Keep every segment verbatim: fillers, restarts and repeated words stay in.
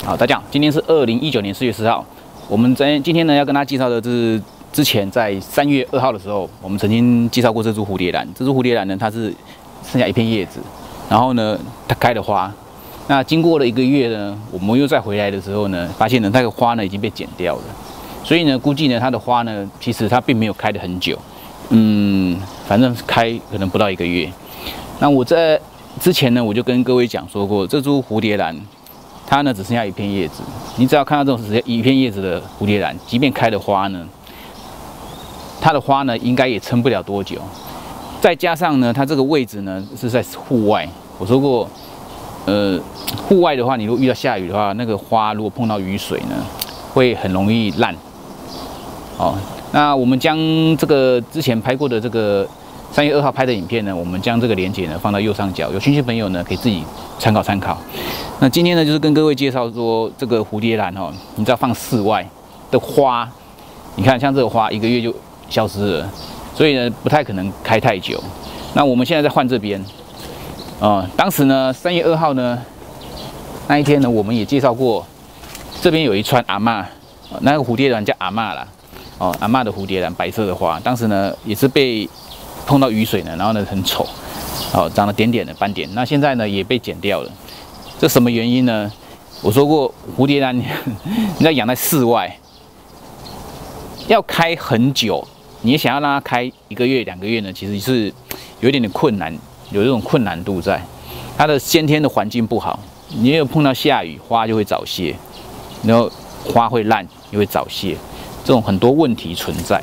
好，大家好，今天是二零一九年四月十号。我们在今天呢要跟大家介绍的是之前在三月二号的时候，我们曾经介绍过这株蝴蝶兰。这株蝴蝶兰呢，它是剩下一片叶子，然后呢它开了花。那经过了一个月呢，我们又再回来的时候呢，发现呢那个花呢已经被剪掉了。所以呢，估计呢它的花呢，其实它并没有开得很久，嗯，反正开可能不到一个月。那我在之前呢，我就跟各位讲说过，这株蝴蝶兰，它呢只剩下一片叶子。你只要看到这种只剩一片叶子的蝴蝶兰，即便开了花呢，它的花呢应该也撑不了多久。再加上呢，它这个位置呢是在户外。我说过，呃，户外的话，你如果遇到下雨的话，那个花如果碰到雨水呢，会很容易烂。哦，那我们将这个之前拍过的这个三月二号拍的影片呢，我们将这个连结呢放到右上角，有兴趣的朋友呢可以自己参考参考。那今天呢，就是跟各位介绍说，这个蝴蝶兰哦，你知道放室外的花，你看像这个花一个月就消失了，所以呢不太可能开太久。那我们现在在换这边，啊、呃，当时呢三月二号呢那一天呢，我们也介绍过，这边有一串阿嬷，那个蝴蝶兰叫阿嬷啦，哦，阿嬷的蝴蝶兰白色的花，当时呢也是被碰到雨水呢，然后呢很丑，哦，长了点点的斑点，那现在呢也被剪掉了。这什么原因呢？我说过，蝴蝶兰你要养在室外，要开很久，你也想要让它开一个月、两个月呢，其实是有一点点困难，有这种困难度在。它的先天的环境不好，你有碰到下雨，花就会早谢，然后花会烂，也会早谢，这种很多问题存在。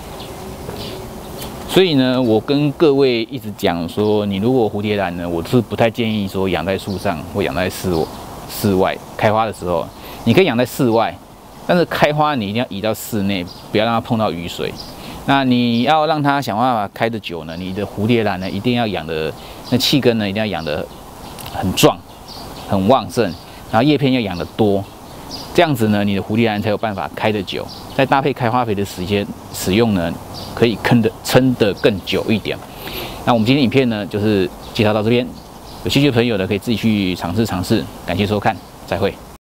所以呢，我跟各位一直讲说，你如果蝴蝶兰呢，我是不太建议说养在树上或养在室室外开花的时候，你可以养在室外，但是开花你一定要移到室内，不要让它碰到雨水。那你要让它想办法开得久呢，你的蝴蝶兰呢一定要养的那气根呢一定要养得很壮、很旺盛，然后叶片要养得多，这样子呢，你的蝴蝶兰才有办法开得久。再搭配开花肥的时间使用呢，可以撑得撑得更久一点。那我们今天影片呢，就是介绍到这边，有兴趣的朋友呢，可以自己去尝试尝试。感谢收看，再会。